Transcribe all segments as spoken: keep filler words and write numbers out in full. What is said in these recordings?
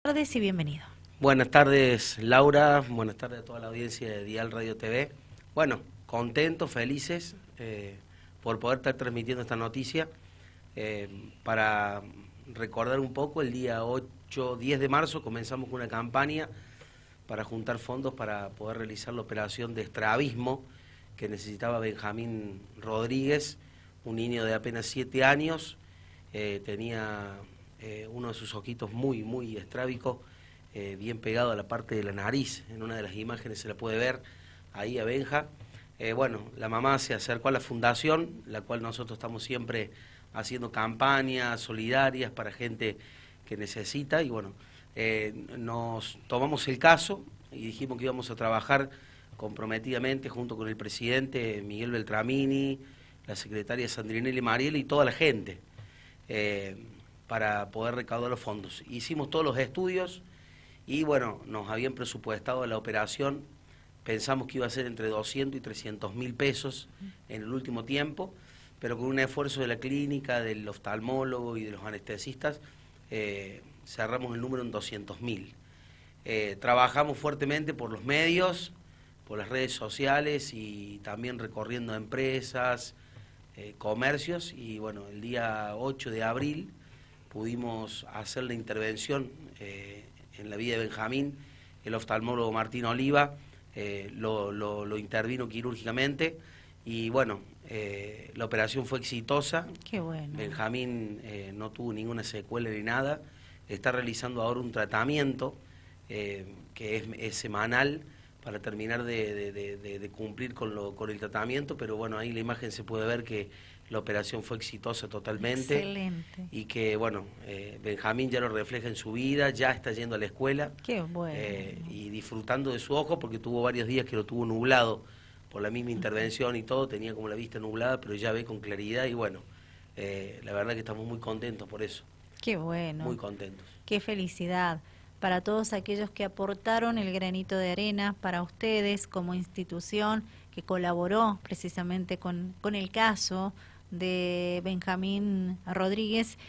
tardes y bienvenido. Buenas tardes, Laura, buenas tardes a toda la audiencia de Dial Radio T V. Bueno, contentos, felices eh, por poder estar transmitiendo esta noticia. Eh, para recordar un poco, el día ocho, diez de marzo comenzamos con una campaña para juntar fondos para poder realizar la operación de estrabismo que necesitaba Benjamín Rodríguez, un niño de apenas siete años, eh, tenía eh, uno de sus ojitos muy, muy estrábicos, eh, bien pegado a la parte de la nariz. En una de las imágenes se la puede ver ahí a Benja. Eh, bueno, la mamá se acercó a la fundación, la cual nosotros estamos siempre haciendo campañas solidarias para gente que necesita, y bueno, eh, nos tomamos el caso y dijimos que íbamos a trabajar comprometidamente junto con el presidente Miguel Beltramini, la secretaria Sandrinelli Mariel y toda la gente, eh, para poder recaudar los fondos. Hicimos todos los estudios y bueno, nos habían presupuestado la operación, pensamos que iba a ser entre doscientos y trescientos mil pesos en el último tiempo, pero con un esfuerzo de la clínica, del oftalmólogo y de los anestesistas, eh, cerramos el número en doscientos mil. Eh, trabajamos fuertemente por los medios, por las redes sociales y también recorriendo empresas, eh, comercios, y bueno, el día ocho de abril pudimos hacer la intervención eh, en la vida de Benjamín. El oftalmólogo Martín Oliva eh, lo, lo, lo intervino quirúrgicamente y bueno, eh, la operación fue exitosa. Qué bueno. Benjamín eh, no tuvo ninguna secuela ni nada, está realizando ahora un tratamiento eh, que es, es semanal, para terminar de, de, de, de, de cumplir con, lo, con el tratamiento, pero bueno, ahí la imagen se puede ver que la operación fue exitosa totalmente. Excelente. Y que bueno, eh, Benjamín ya lo refleja en su vida, ya está yendo a la escuela. Qué bueno. Eh, y disfrutando de su ojo, porque tuvo varios días que lo tuvo nublado por la misma intervención y todo, tenía como la vista nublada, pero ya ve con claridad y bueno, eh, la verdad que estamos muy contentos por eso. Qué bueno. Muy contentos. Qué felicidad para todos aquellos que aportaron el granito de arena, para ustedes como institución que colaboró precisamente con, con el caso de Benjamín Rodríguez,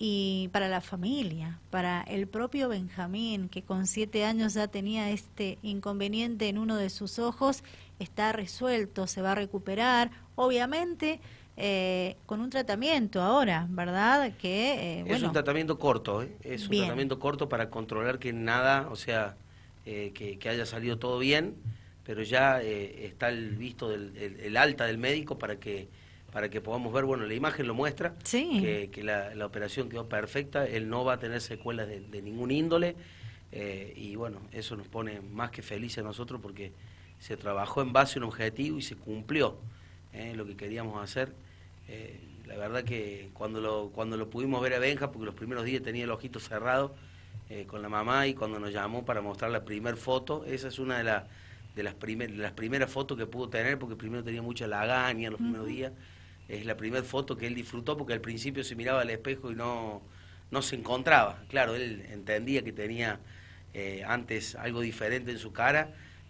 y para la familia, para el propio Benjamín, que con siete años ya tenía este inconveniente en uno de sus ojos. Está resuelto, se va a recuperar, obviamente eh, con un tratamiento ahora, ¿verdad? Que eh, es bueno, un tratamiento corto, ¿eh? Es un bien. tratamiento corto para controlar que nada, o sea, eh, que, que haya salido todo bien, pero ya eh, está el visto del el, el alta del médico para que para que podamos ver, bueno, la imagen lo muestra, sí. que, que la, la operación quedó perfecta, él no va a tener secuelas de, de ningún índole, eh, y bueno, eso nos pone más que felices a nosotros porque se trabajó en base a un objetivo y se cumplió eh, lo que queríamos hacer. Eh, la verdad que cuando lo, cuando lo pudimos ver a Benja, porque los primeros días tenía el ojito cerrado eh, con la mamá, y cuando nos llamó para mostrar la primer foto, esa es una de, la, de, las, primer, de las primeras fotos que pudo tener, porque primero tenía mucha lagaña los uh-huh. primeros días. Es la primera foto que él disfrutó, porque al principio se miraba al espejo y no, no se encontraba. Claro, él entendía que tenía eh, antes algo diferente en su cara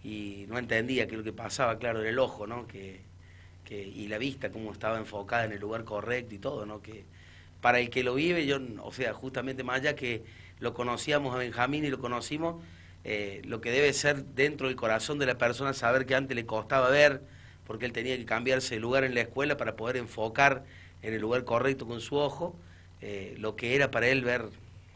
y no entendía que lo que pasaba, claro, era el ojo, ¿no? Que, que, y la vista, cómo estaba enfocada en el lugar correcto y todo, ¿no? Que para el que lo vive, yo, o sea, justamente más allá que lo conocíamos a Benjamín y lo conocimos, eh, lo que debe ser dentro del corazón de la persona, saber que antes le costaba ver, porque él tenía que cambiarse de lugar en la escuela para poder enfocar en el lugar correcto con su ojo, eh, lo que era para él ver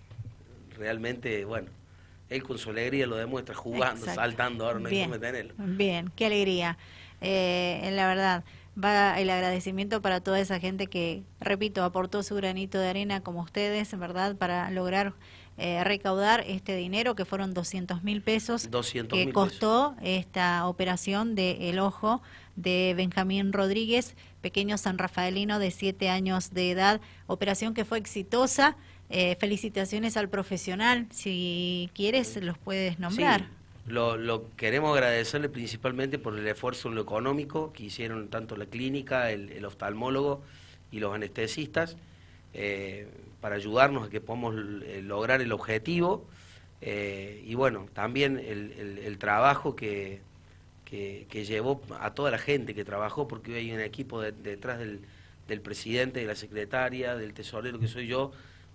realmente, bueno, él con su alegría lo demuestra jugando, exacto, saltando, ahora no hay cómo detenerlo. Bien, qué alegría. Eh, la verdad, va el agradecimiento para toda esa gente que, repito, aportó su granito de arena como ustedes, ¿verdad?, para lograr eh, recaudar este dinero, que fueron doscientos mil pesos que costó pesos. Esta operación del ojo de Benjamín Rodríguez, pequeño sanrafaelino de siete años de edad, operación que fue exitosa. Eh, felicitaciones al profesional, si quieres los puedes nombrar. Sí, lo, lo queremos agradecerle principalmente por el esfuerzo en lo económico que hicieron tanto la clínica, el, el oftalmólogo y los anestesistas, eh, para ayudarnos a que podamos eh, lograr el objetivo, eh, y bueno, también el, el, el trabajo que, que, que llevó a toda la gente que trabajó, porque hoy hay un equipo de, detrás del, del presidente, de la secretaria, del tesorero que soy yo,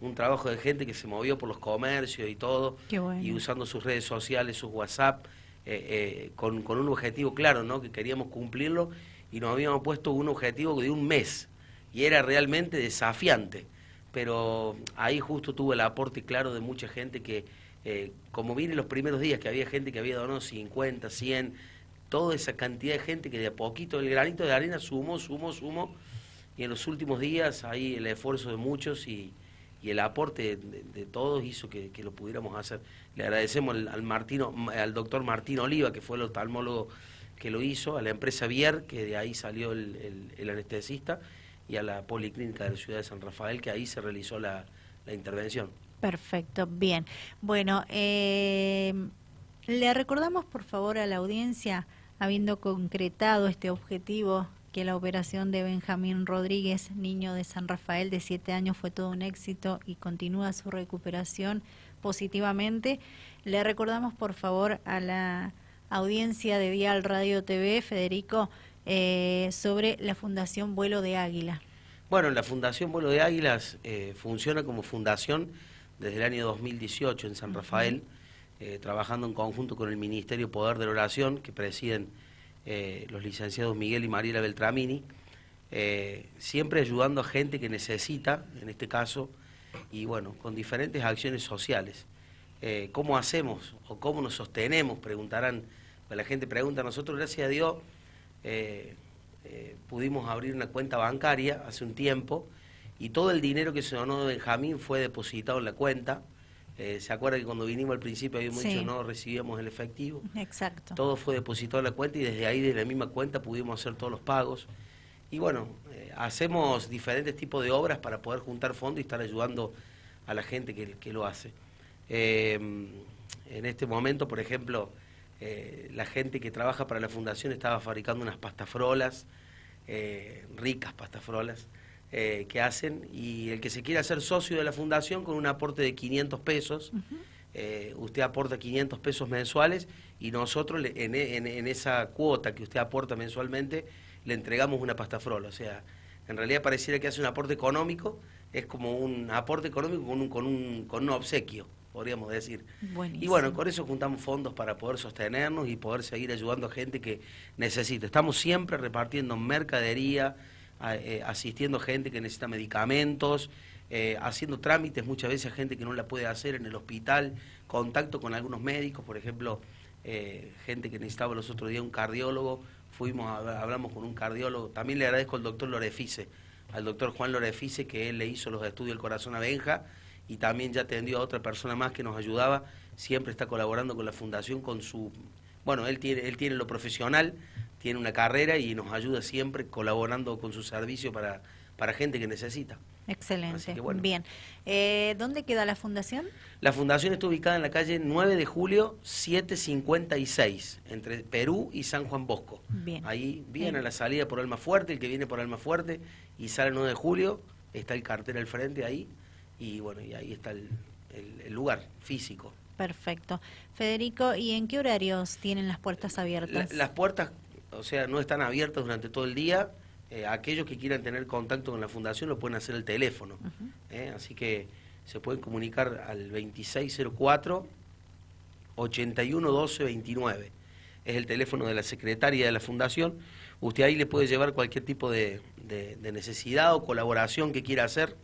un trabajo de gente que se movió por los comercios y todo, Qué bueno. y usando sus redes sociales, sus WhatsApp, eh, eh, con, con un objetivo claro, ¿no? Que queríamos cumplirlo, y nos habíamos puesto un objetivo de un mes, y era realmente desafiante, pero ahí justo tuve el aporte claro de mucha gente que, eh, como vine los primeros días, que había gente que había donado cincuenta, cien, toda esa cantidad de gente que de a poquito, el granito de arena sumó, sumó, sumó, y en los últimos días ahí el esfuerzo de muchos y, y el aporte de, de todos hizo que, que lo pudiéramos hacer. Le agradecemos al, al, Martino, al doctor Martín Oliva, que fue el oftalmólogo que lo hizo, a la empresa Vier, que de ahí salió el, el, el anestesista, y a la Policlínica de la ciudad de San Rafael, que ahí se realizó la, la intervención. Perfecto, bien. Bueno, eh, le recordamos por favor a la audiencia, habiendo concretado este objetivo, que la operación de Benjamín Rodríguez, niño de San Rafael de siete años, fue todo un éxito y continúa su recuperación positivamente. Le recordamos por favor a la audiencia de Dial Radio T V, Federico, eh, sobre la Fundación Vuelo de Águila. Bueno, la Fundación Vuelo de Águilas eh, funciona como fundación desde el año dos mil dieciocho en San Rafael, uh-huh. eh, trabajando en conjunto con el Ministerio Poder de la Oración, que presiden eh, los licenciados Miguel y Mariela Beltramini, eh, siempre ayudando a gente que necesita, en este caso, y bueno, con diferentes acciones sociales. Eh, ¿Cómo hacemos o cómo nos sostenemos? Preguntarán, pues la gente pregunta. Nosotros, gracias a Dios, eh, eh, pudimos abrir una cuenta bancaria hace un tiempo, y todo el dinero que se donó de Benjamín fue depositado en la cuenta. Eh, ¿Se acuerda que cuando vinimos al principio habíamos sí. dicho no recibíamos el efectivo? Exacto. Todo fue depositado en la cuenta, y desde ahí, desde la misma cuenta, pudimos hacer todos los pagos. Y bueno, eh, hacemos diferentes tipos de obras para poder juntar fondos y estar ayudando a la gente que, que lo hace. Eh, en este momento, por ejemplo, eh, la gente que trabaja para la fundación estaba fabricando unas pastafrolas, eh, ricas pastafrolas, eh, que hacen, y el que se quiera hacer socio de la fundación con un aporte de quinientos pesos, uh-huh. eh, usted aporta quinientos pesos mensuales, y nosotros le, en, en, en esa cuota que usted aporta mensualmente le entregamos una pastafrola. O sea, en realidad pareciera que hace un aporte económico, es como un aporte económico con un, con un, con un obsequio, podríamos decir. Buenísimo. Y bueno, con eso juntamos fondos para poder sostenernos y poder seguir ayudando a gente que necesita. Estamos siempre repartiendo mercadería, a, eh, asistiendo a gente que necesita medicamentos, eh, haciendo trámites muchas veces a gente que no la puede hacer en el hospital, contacto con algunos médicos, por ejemplo, eh, gente que necesitaba los otros días un cardiólogo, fuimos, a, hablamos con un cardiólogo. También le agradezco al doctor Lorefice, al doctor Juan Lorefice, que él le hizo los estudios del corazón a Benja, y también ya atendió a otra persona más que nos ayudaba. Siempre está colaborando con la fundación con su... Bueno, él tiene, él tiene lo profesional, tiene una carrera y nos ayuda siempre colaborando con su servicio para, para gente que necesita. Excelente, Bueno. Bien. Eh, ¿Dónde queda la fundación? La fundación está ubicada en la calle nueve de julio, setecientos cincuenta y seis, entre Perú y San Juan Bosco. Bien. Ahí, bien, bien. a la salida por Almafuerte, el que viene por Almafuerte y sale el nueve de julio, está el cartel al frente ahí, y bueno, y ahí está el, el, el lugar físico. Perfecto. Federico, ¿y en qué horarios tienen las puertas abiertas? La, las puertas, o sea, no están abiertas durante todo el día. Eh, aquellos que quieran tener contacto con la fundación lo pueden hacer al teléfono. Uh-huh. eh, así que se pueden comunicar al veintiséis cero cuatro, ochenta y uno doce veintinueve. Es el teléfono de la secretaria de la fundación. Usted ahí le puede llevar cualquier tipo de, de, de necesidad o colaboración que quiera hacer.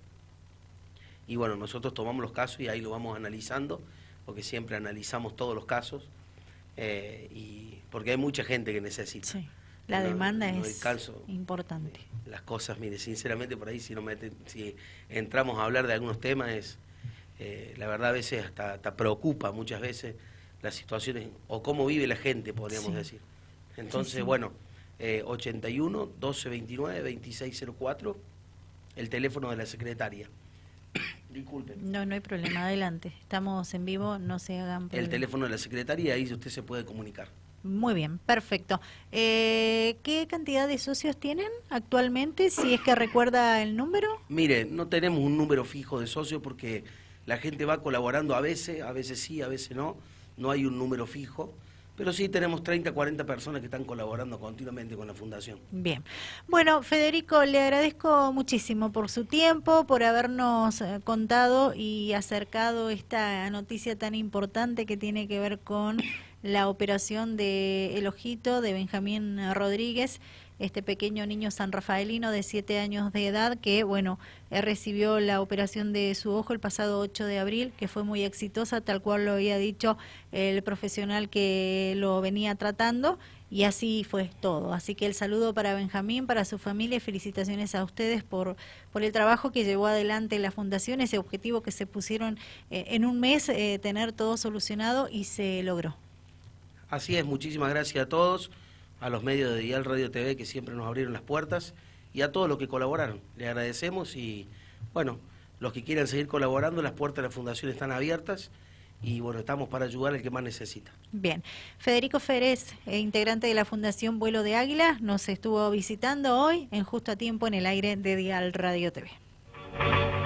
Y bueno, nosotros tomamos los casos y ahí lo vamos analizando, porque siempre analizamos todos los casos, eh, y porque hay mucha gente que necesita. Sí. La no, demanda no es caso, importante. Las cosas, mire, sinceramente por ahí si, no meten, si entramos a hablar de algunos temas, es eh, la verdad a veces hasta, hasta preocupa muchas veces las situaciones o cómo vive la gente, podríamos sí. decir. Entonces, sí, sí. bueno, eh, ochenta y uno doce veintinueve veintiséis cero cuatro, el teléfono de la secretaria. Disculpen. No, no hay problema, adelante. Estamos en vivo, no se hagan problema. El teléfono de la secretaria, ahí usted se puede comunicar. Muy bien, perfecto. Eh, ¿Qué cantidad de socios tienen actualmente, si es que recuerda el número? Mire, no tenemos un número fijo de socios porque la gente va colaborando a veces, a veces sí, a veces no. No hay un número fijo, pero sí tenemos treinta, cuarenta personas que están colaborando continuamente con la Fundación. Bien. Bueno, Federico, le agradezco muchísimo por su tiempo, por habernos contado y acercado esta noticia tan importante que tiene que ver con la operación de El Ojito de Benjamín Rodríguez, este pequeño niño sanrafaelino de siete años de edad que, bueno, recibió la operación de su ojo el pasado ocho de abril, que fue muy exitosa, tal cual lo había dicho el profesional que lo venía tratando, y así fue todo. Así que el saludo para Benjamín, para su familia, y felicitaciones a ustedes por, por el trabajo que llevó adelante la Fundación, ese objetivo que se pusieron eh, en un mes, eh, tener todo solucionado, y se logró. Así es, muchísimas gracias a todos, a los medios de Dial Radio T V que siempre nos abrieron las puertas y a todos los que colaboraron. Les agradecemos y, bueno, los que quieran seguir colaborando, las puertas de la Fundación están abiertas y, bueno, estamos para ayudar al que más necesita. Bien. Federico Férez, eh, integrante de la Fundación Vuelo de Águila, nos estuvo visitando hoy en Justo a Tiempo en el aire de Dial Radio T V.